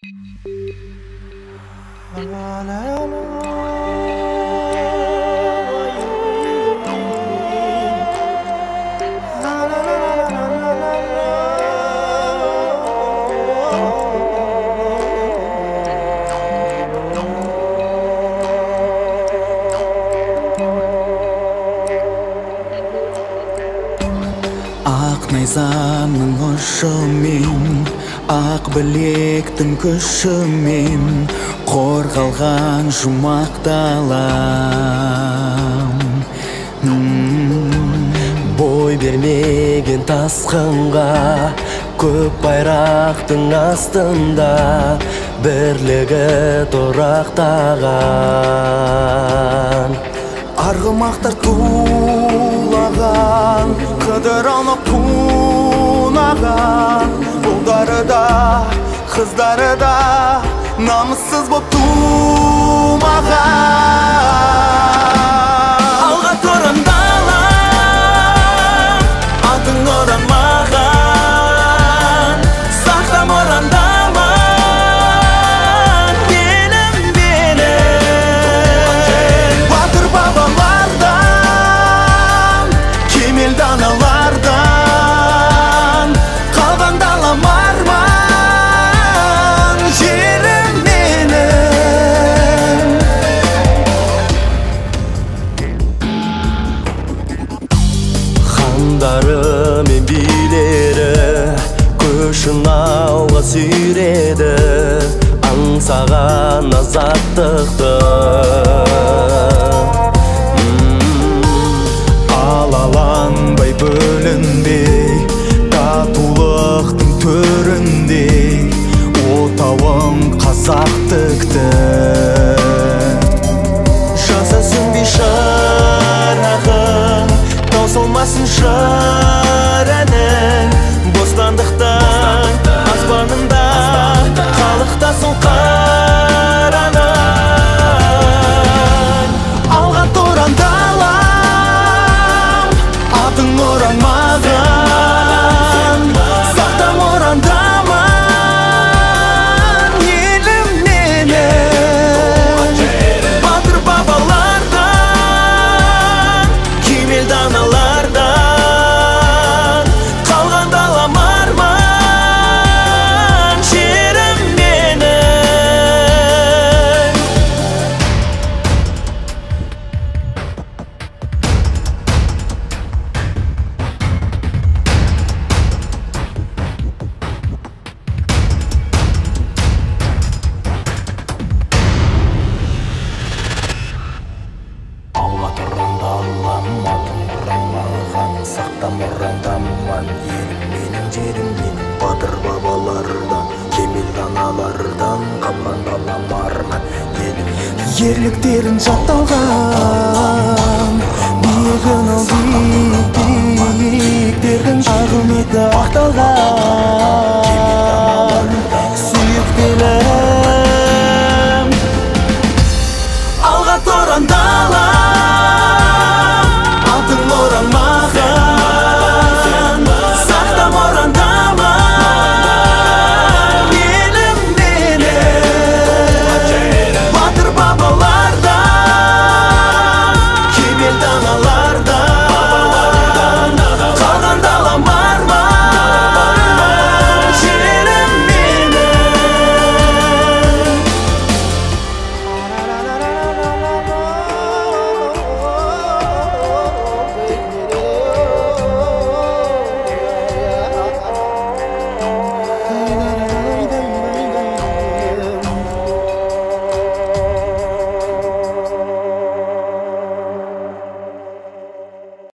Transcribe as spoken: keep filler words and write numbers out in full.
Ақ найзаның ұшымен, ақ білектің күшімен қорғалған жұмақ далам. Бой бермеген тасқынға, көп байрақтың астында бірлігі тұрақтаған. Арғымақтар тулаған, қыдыраны тунаған, ұлдары да, қыздары да намыссыз боп тумаған. Алға тұрам далам, атың оранмаған, сақтам орандаман, елім менің. Батыр бабалардан, кемел даналардан қалған далам арман, жерім менің. Хандары мен билері көшін алға сүйреді, аңсаған азаттықты. Алаланбай бөлінбей, татулықтың төріндей отауың қазақтықты. Жаса сөнбей шырағың, таусылмасын шырәнің, бостандықтың аспанында қалықтасын қараның. Алға тұран далам, атың оранмаған, сақтам орандаман, елім менің. Батыр бабалардан, кемел даналардан қалған далам арман, жерім менің. Алға тұрған далам, атың оранмаған, сақтам орандаман, елім менің, жерім менің. Батыр бабалардан, кемел даналардан қалған далам арман, елім менің. Ерліктерін жатталған, биігін ал биік, биіктердің ағыметі ақталған.